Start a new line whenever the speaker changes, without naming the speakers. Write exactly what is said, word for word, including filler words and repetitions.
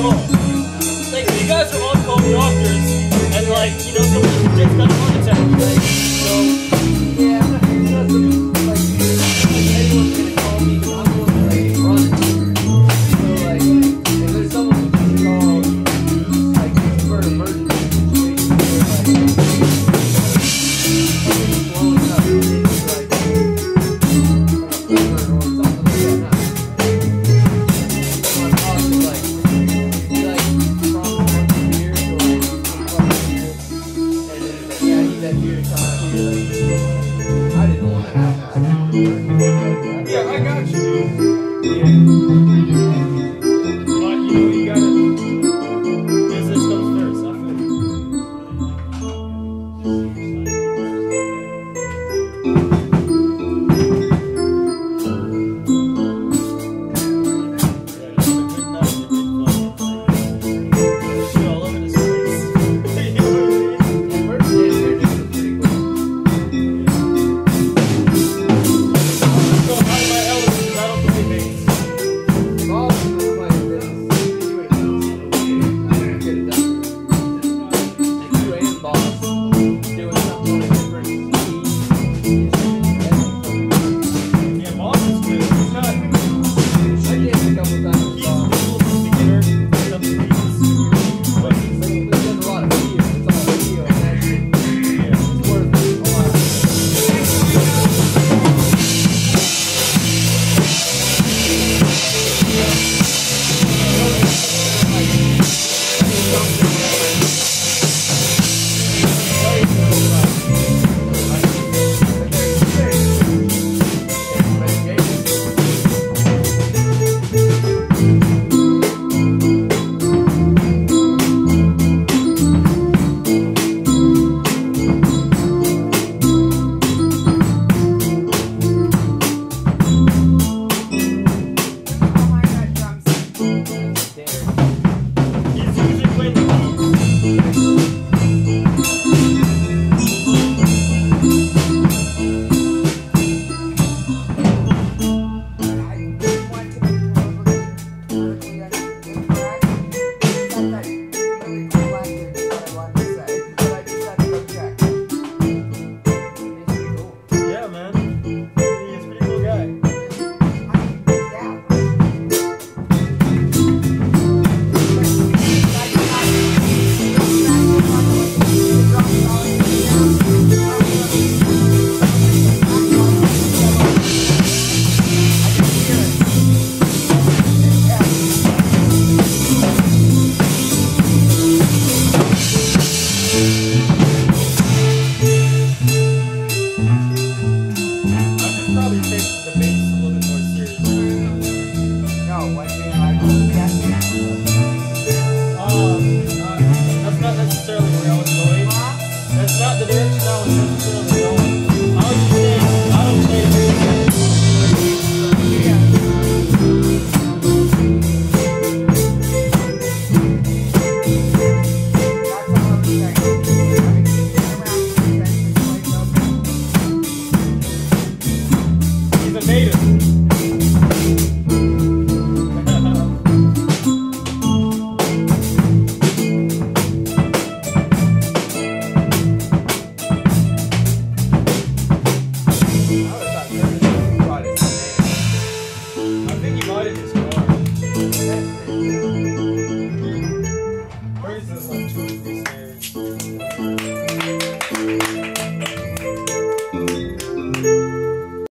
call. Like, you guys are on-call doctors, and like, you know, someone just got a heart attack, like, so.
Yeah, I'm not, it's not like, like, anyone's gonna call me, because I'm the one that like, runs. So, like, if there's someone who can call, like, for an emergency situation, where, like, something's blowing up, it's like, like a fever or something like that, not. So I'm talking, like, be like, from one beer to, like, from beer, and then, like, yeah, I need that beer to come out here, like, I didn't want to have that.
Yeah, I got you.